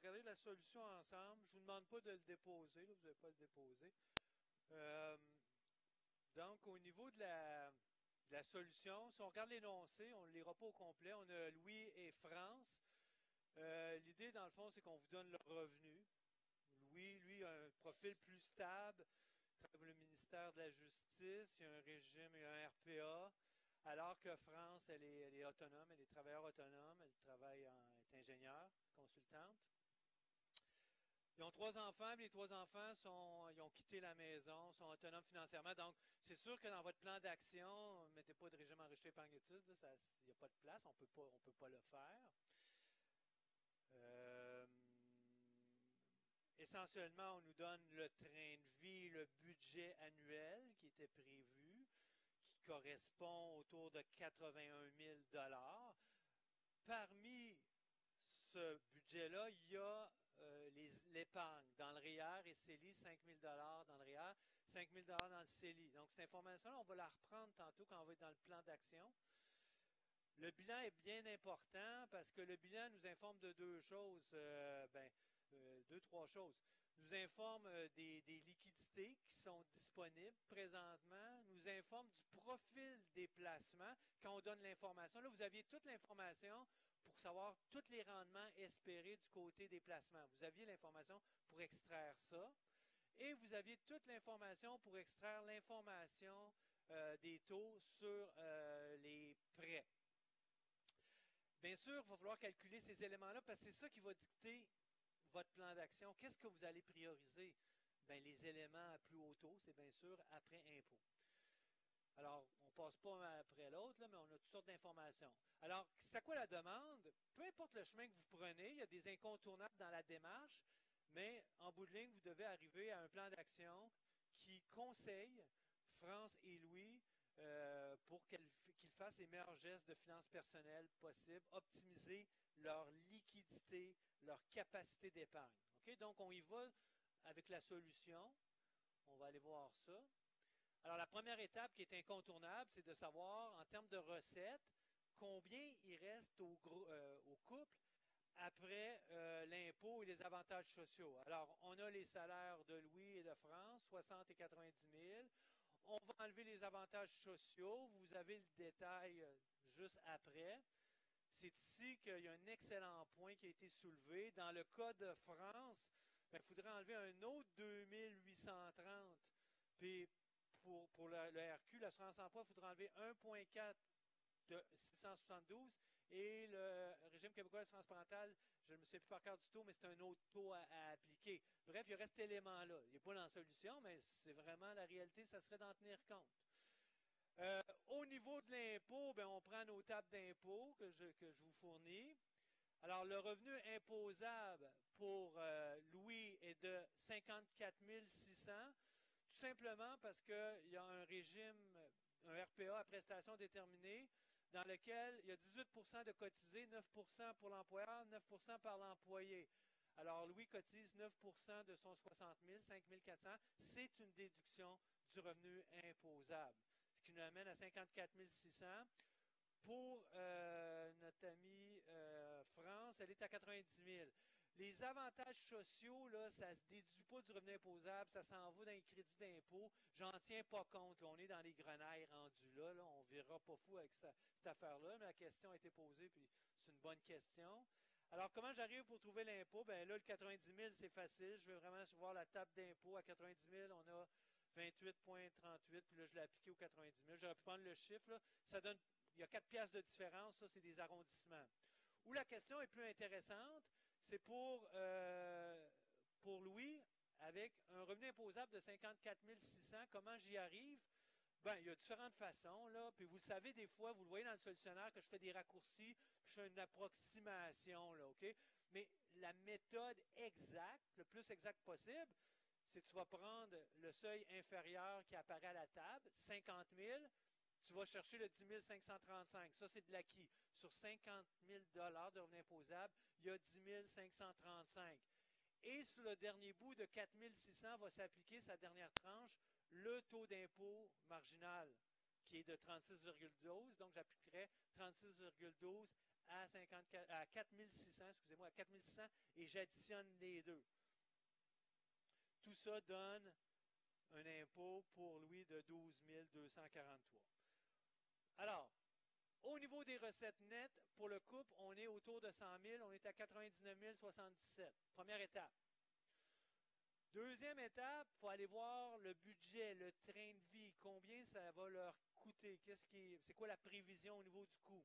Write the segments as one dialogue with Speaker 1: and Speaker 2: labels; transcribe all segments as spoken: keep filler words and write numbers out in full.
Speaker 1: regarder la solution ensemble. Je ne vous demande pas de le déposer, là, vous n'avez pas à le déposer. Euh, donc, au niveau de la, de la solution, si on regarde l'énoncé, on ne le lira pas au complet. On a Louis et France. Euh, L'idée, dans le fond, c'est qu'on vous donne le revenu. Louis, lui, a un profil plus stable, comme le ministère de la Justice, il y a un régime, il y a un R P A, alors que France, elle est, elle est autonome, elle est travailleur autonome, elle travaille en, elle est ingénieure, consultante. Ils ont trois enfants, puis les trois enfants sont, ils ont quitté la maison, sont autonomes financièrement. Donc, c'est sûr que dans votre plan d'action, ne mettez pas de régime enrichissé épargne études, il n'y a pas de place, on peut pas, on peut pas le faire. Euh, Essentiellement, on nous donne le train de vie, le budget annuel qui était prévu, qui correspond autour de quatre-vingt-un mille dollars. Parmi ce budget-là, il y a euh, l'épargne dans le R E E R et C E L I, cinq mille dollars dans le R E E R, cinq mille dollars dans le C E L I. Donc, cette information-là, on va la reprendre tantôt quand on va être dans le plan d'action. Le bilan est bien important parce que le bilan nous informe de deux choses, euh, ben, euh, deux, trois choses. Nous informe euh, des, des liquidités qui sont disponibles présentement, nous informe du profil des placements quand on donne l'information. Là, vous aviez toute l'information pour savoir tous les rendements espérés du côté des placements. Vous aviez l'information pour extraire ça et vous aviez toute l'information pour extraire l'information euh, des taux sur euh, les prêts. Bien sûr, il va falloir calculer ces éléments-là parce que c'est ça qui va dicter votre plan d'action. Qu'est-ce que vous allez prioriser? Bien, les éléments à plus haut taux, c'est bien sûr après impôt. Alors, on ne passe pas un après l'autre, mais on a toutes sortes d'informations. Alors, c'est à quoi la demande? Peu importe le chemin que vous prenez, il y a des incontournables dans la démarche, mais en bout de ligne, vous devez arriver à un plan d'action qui conseille France et Louis euh, pour qu'ils qu'ils fassent les meilleurs gestes de finances personnelles possibles, optimiser leur liquidité, leur capacité d'épargne. Okay? Donc, on y va avec la solution. On va aller voir ça. Alors, la première étape qui est incontournable, c'est de savoir, en termes de recettes, combien il reste au, euh, au couple après euh, l'impôt et les avantages sociaux. Alors, on a les salaires de Louis et de France, soixante et quatre-vingt-dix mille. On va enlever les avantages sociaux. Vous avez le détail euh, juste après. C'est ici qu'il y a un excellent point qui a été soulevé. Dans le cas de France, il faudrait enlever un autre deux mille huit cent trente. Puis, pour, pour le, le R Q, l'assurance emploi, il faudrait enlever un virgule quatre de six cent soixante-douze et le régime québécois d'assurance parentale, je ne me souviens plus par cœur du taux, mais c'est un autre taux à, à appliquer. Bref, il y aurait cet élément-là. Il n'est pas dans la solution, mais c'est vraiment la réalité, ça serait d'en tenir compte. Euh, au niveau de l'impôt, ben, on prend nos tables d'impôt que je, que je vous fournis. Alors, le revenu imposable pour euh, Louis est de cinquante-quatre mille six cents, tout simplement parce qu'il y a un régime, un R P A à prestation déterminée, dans lequel il y a dix-huit pour cent de cotisés, neuf pour cent pour l'employeur, neuf pour cent par l'employé. Alors, Louis cotise neuf pour cent de son soixante mille, cinq mille quatre cents. C'est une déduction du revenu imposable, ce qui nous amène à cinquante-quatre mille six cents. Pour euh, notre amie euh, France, elle est à quatre-vingt-dix mille. Les avantages sociaux, là, ça ne se déduit pas du revenu imposable, ça s'en va dans les crédits d'impôt. J'en tiens pas compte. Là, on est dans les grenailles rendus là. là on ne verra pas fou avec cette, cette affaire-là, mais la question a été posée, puis c'est une bonne question. Alors, comment j'arrive pour trouver l'impôt? Bien là, le quatre-vingt-dix mille, c'est facile. Je vais vraiment voir la table d'impôt. À quatre-vingt-dix mille, on a vingt-huit virgule trente-huit, puis là, je l'ai appliqué au quatre-vingt-dix mille. J'aurais pu prendre le chiffre, là. Ça donne, il y a quatre piastres de différence, ça, c'est des arrondissements. Où la question est plus intéressante, c'est pour, euh, pour Louis, avec un revenu imposable de cinquante-quatre mille six cents, comment j'y arrive? Ben, il y a différentes façons, là. Puis vous le savez, des fois, vous le voyez dans le solutionnaire que je fais des raccourcis, puis je fais une approximation, là, OK? Mais la méthode exacte, le plus exact possible, c'est que tu vas prendre le seuil inférieur qui apparaît à la table, cinquante mille, tu vas chercher le dix mille cinq cent trente-cinq. Ça, c'est de l'acquis. Sur cinquante mille dollars de revenu imposable, il y a dix mille cinq cent trente-cinq. Et sur le dernier bout de quatre mille six cents va s'appliquer sa dernière tranche, le taux d'impôt marginal, qui est de trente-six virgule douze. Donc, j'appliquerai trente-six virgule douze à, cinquante-quatre, à quatre mille six cents, excusez-moi, à quatre mille six cents et j'additionne les deux. Tout ça donne un impôt pour lui de douze mille deux cent quarante-trois. Alors, au niveau des recettes nettes, pour le couple, on est autour de cent mille, on est à quatre-vingt-dix-neuf mille soixante-dix-sept. Première étape. Deuxième étape, il faut aller voir le budget, le train de vie, combien ça va leur coûter, qu'est-ce qui est, c'est quoi la prévision au niveau du coût.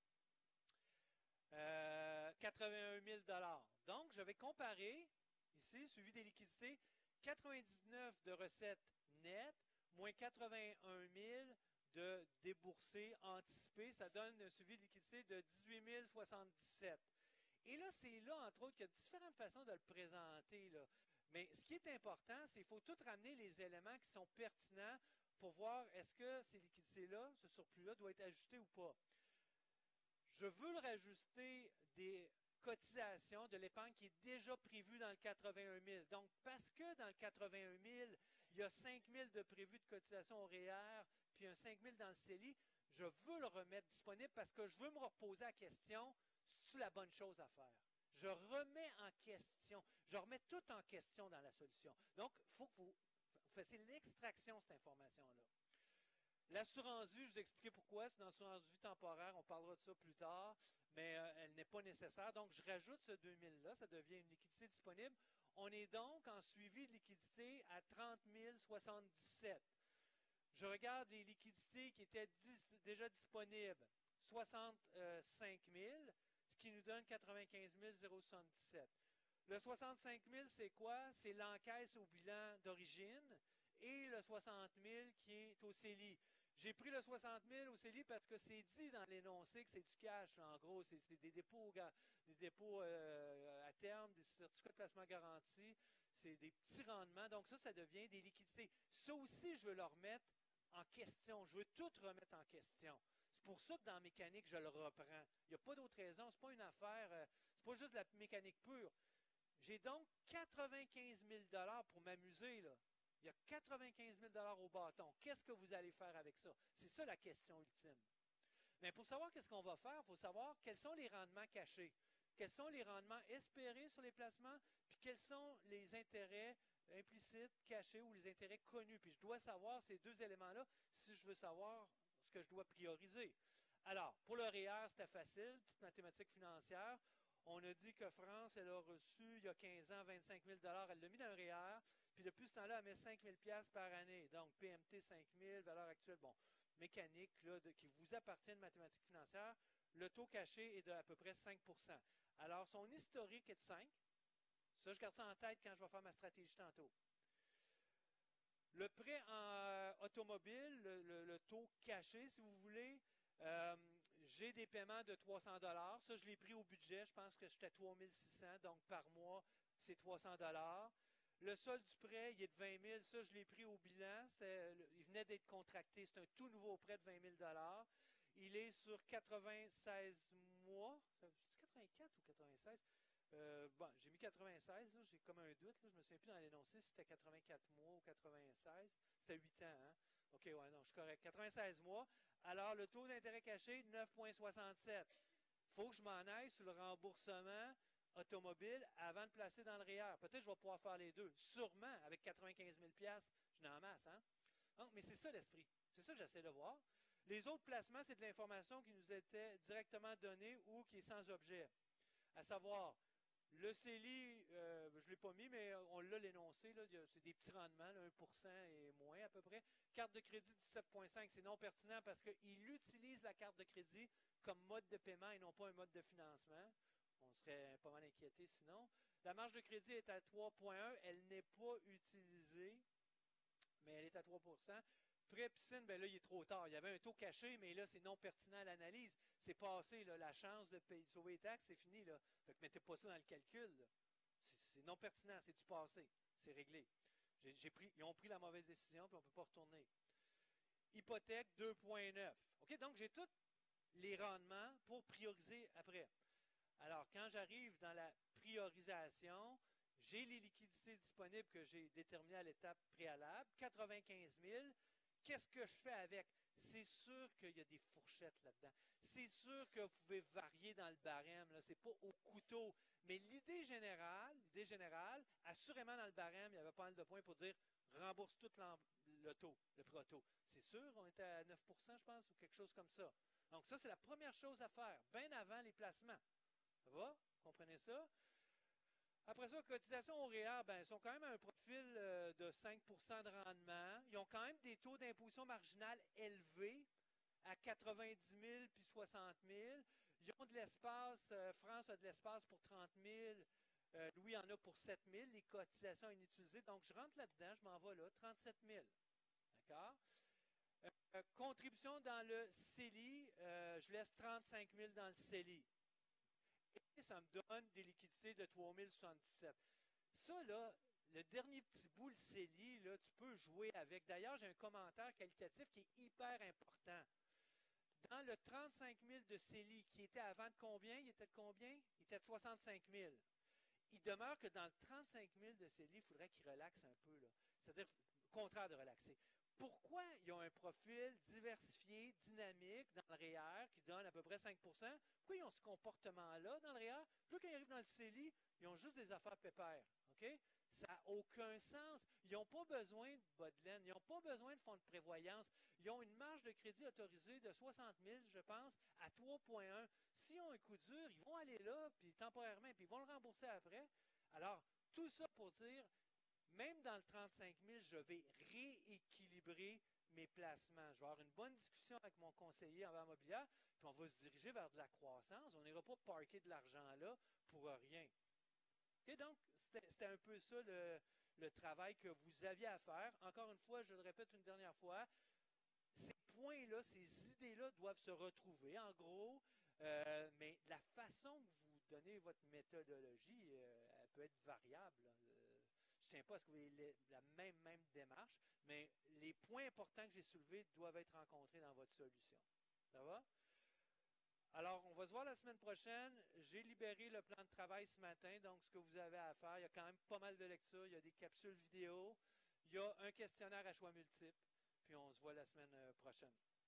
Speaker 1: Euh, quatre-vingt-un mille dollars. Donc, je vais comparer, ici, suivi des liquidités, quatre-vingt-dix-neuf de recettes nettes, moins quatre-vingt-un mille de déboursés anticipés, ça donne un suivi de liquidité de dix-huit mille soixante-dix-sept. Et là, c'est là, entre autres, qu'il y a différentes façons de le présenter, là. Mais ce qui est important, c'est qu'il faut tout ramener les éléments qui sont pertinents pour voir est-ce que ces liquidités-là, ce surplus-là, doit être ajusté ou pas. Je veux le rajuster des cotisations de l'épargne qui est déjà prévue dans le quatre-vingt-un mille. Donc, parce que dans le quatre-vingt-un mille, il y a cinq mille de prévu de cotisation au R E E R, puis un cinq mille dans le C E L I, je veux le remettre disponible parce que je veux me reposer la question, c'est-tu la bonne chose à faire? Je remets en question, je remets tout en question dans la solution. Donc, il faut que vous fassiez l'extraction de cette information-là. L'assurance vie, je vous ai expliqué pourquoi, c'est une assurance vie temporaire, on parlera de ça plus tard, mais euh, elle n'est pas nécessaire. Donc, je rajoute ce deux mille-là, ça devient une liquidité disponible. On est donc en suivi de liquidité à trente mille soixante-dix-sept. Je regarde les liquidités qui étaient dis, déjà disponibles, soixante-cinq mille, ce qui nous donne quatre-vingt-quinze mille soixante-dix-sept. Le soixante-cinq mille, c'est quoi? C'est l'encaisse au bilan d'origine et le soixante mille qui est au C E L I. J'ai pris le soixante mille au C E L I parce que c'est dit dans l'énoncé que c'est du cash, en gros. C'est des dépôts, des dépôts euh, à terme, des certificats de placement garantis, c'est des petits rendements. Donc ça, ça devient des liquidités. Ça aussi, je veux le remettre en question. Je veux tout remettre en question. C'est pour ça que dans la mécanique, je le reprends. Il n'y a pas d'autre raison. Ce n'est pas une affaire, euh, c'est pas juste de la mécanique pure. J'ai donc quatre-vingt-quinze mille dollars pour m'amuser, là. Il y a quatre-vingt-quinze mille dollars au bâton. Qu'est-ce que vous allez faire avec ça? C'est ça la question ultime. Mais pour savoir qu'est-ce qu'on va faire, il faut savoir quels sont les rendements cachés, quels sont les rendements espérés sur les placements, puis quels sont les intérêts implicites, cachés ou les intérêts connus. Puis je dois savoir ces deux éléments-là si je veux savoir ce que je dois prioriser. Alors, pour le R E E R, c'était facile, petite mathématique financière. On a dit que France, elle a reçu il y a quinze ans vingt-cinq mille dollars, elle l'a mis dans le R E E R, puis depuis ce temps-là, elle met cinq mille dollars par année. Donc, P M T cinq mille, valeur actuelle, bon, mécanique, là, de, qui vous appartient de mathématiques financières, le taux caché est de à peu près cinq pour cent. Alors, son historique est de cinq. Ça, je garde ça en tête quand je vais faire ma stratégie tantôt. Le prêt en euh, automobile, le, le, le taux caché, si vous voulez, euh, j'ai des paiements de trois cents dollars. Ça, je l'ai pris au budget. Je pense que j'étais à trois mille six cents. Donc, par mois, c'est trois cents dollars. Le solde du prêt, il est de vingt mille. Ça, je l'ai pris au bilan. Il venait d'être contracté. C'est un tout nouveau prêt de vingt mille dollars. Il est sur quatre-vingt-seize mois. C'est quatre-vingt-quatre ou quatre-vingt-seize? Euh, bon, j'ai mis quatre-vingt-seize. J'ai comme un doute. Là. Je me souviens plus dans l'énoncé si c'était quatre-vingt-quatre mois ou quatre-vingt-seize. C'était huit ans. Hein? OK, ouais, non, je suis correct. quatre-vingt-seize mois. Alors, le taux d'intérêt caché, neuf virgule soixante-sept. Il faut que je m'en aille sur le remboursement automobile avant de placer dans le R E E R. Peut-être que je vais pouvoir faire les deux. Sûrement, avec quatre-vingt-quinze mille dollars, je n'en masse. Hein? Donc, mais c'est ça l'esprit. C'est ça que j'essaie de voir. Les autres placements, c'est de l'information qui nous était directement donnée ou qui est sans objet. À savoir, le C E L I, euh, je ne l'ai pas mis, mais on l'a l'énoncé. C'est des petits rendements, là, un pour cent et moins à peu près. Carte de crédit dix-sept virgule cinq, c'est non pertinent parce qu'il utilise la carte de crédit comme mode de paiement et non pas un mode de financement. On serait pas mal inquiété sinon. La marge de crédit est à trois virgule un. Elle n'est pas utilisée, mais elle est à trois pour cent. Prêt piscine, ben là, il est trop tard. Il y avait un taux caché, mais là, c'est non pertinent à l'analyse. C'est passé, là, la chance de payer, de sauver les taxes, c'est fini. Là. Fait que mettez pas ça dans le calcul. C'est non pertinent, c'est du passé. C'est réglé. J'ai, j'ai pris, ils ont pris la mauvaise décision, puis on ne peut pas retourner. Hypothèque deux virgule neuf. OK, donc j'ai tous les rendements pour prioriser après. Alors, quand j'arrive dans la priorisation, j'ai les liquidités disponibles que j'ai déterminées à l'étape préalable, quatre-vingt-quinze mille. Qu'est-ce que je fais avec? c'est sûr qu'il y a des fourchettes là-dedans. C'est sûr que vous pouvez varier dans le barème. Ce n'est pas au couteau. Mais l'idée générale, l'idée générale, assurément dans le barème, il y avait pas mal de points pour dire rembourse tout l'auto, le prix auto. C'est sûr, on était à neuf pour cent, je pense, ou quelque chose comme ça. Donc ça, c'est la première chose à faire, bien avant les placements. Ça va? Vous comprenez ça? Après ça, cotisation au R E E R, ben, ils sont quand même à un profil euh, de cinq pour cent de rendement. Ils ont quand même des taux d'imposition marginale élevés à quatre-vingt-dix mille puis soixante mille. Ils ont de l'espace, euh, France a de l'espace pour trente mille, euh, Louis en a pour sept mille, les cotisations inutilisées. Donc, je rentre là-dedans, je m'en vais là, trente-sept mille. D'accord? Euh, contribution dans le C E L I, euh, je laisse trente-cinq mille dans le C E L I. Et ça me donne des liquidités de trois mille soixante-dix-sept. Ça, là, le dernier petit bout, le C E L I, là, tu peux jouer avec. D'ailleurs, j'ai un commentaire qualitatif qui est hyper important. Dans le trente-cinq mille de C E L I, qui était avant de combien? Il était de combien? Il était de soixante-cinq mille. Il demeure que dans le trente-cinq mille de C E L I, il faudrait qu'il relaxe un peu. C'est-à-dire, contraire de relaxer. Pourquoi ils ont un profil diversifié, dynamique dans le R E E R qui donne à peu près cinq pour cent? Pourquoi ils ont ce comportement-là dans le R E E R? Puis là, quand ils arrivent dans le C E L I, ils ont juste des affaires pépères. OK? Ça n'a aucun sens. Ils n'ont pas besoin de bas de laine. Ils n'ont pas besoin de fonds de prévoyance. Ils ont une marge de crédit autorisée de soixante mille, je pense, à trois virgule un. S'ils ont un coup dur, ils vont aller là, puis temporairement, puis ils vont le rembourser après. Alors, tout ça pour dire, même dans le trente-cinq mille, je vais rééquilibrer mes placements. Je vais avoir une bonne discussion avec mon conseiller en vente immobilière, puis on va se diriger vers de la croissance. On n'ira pas parquer de l'argent là pour rien. Okay, donc, c'était un peu ça le, le travail que vous aviez à faire. Encore une fois, je le répète une dernière fois, ces points-là, ces idées-là doivent se retrouver, en gros, euh, mais la façon que vous donnez votre méthodologie, euh, elle peut être variable. Là. Je ne tiens pas à ce que vous ayez la même, même démarche, mais les points importants que j'ai soulevés doivent être rencontrés dans votre solution. Ça va? Alors, on va se voir la semaine prochaine. J'ai libéré le plan de travail ce matin, donc ce que vous avez à faire, il y a quand même pas mal de lectures, il y a des capsules vidéo, il y a un questionnaire à choix multiples, puis on se voit la semaine prochaine.